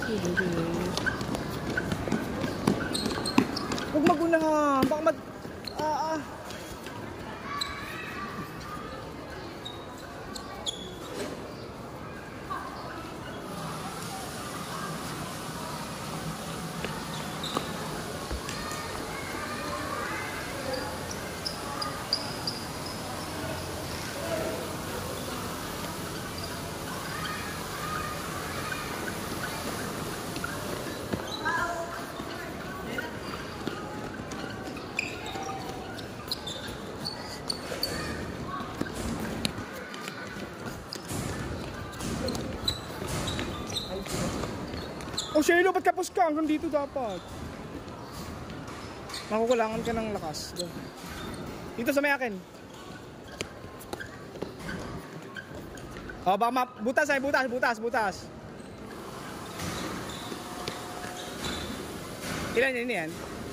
Huwag magunahan. Baka mag... Oh, Shelo, ba't kapos ka? Hanggang dito dapat. Makukulangan ka ng lakas. Dito sa may akin. Oh, baka butas ay, butas. Ilan yan?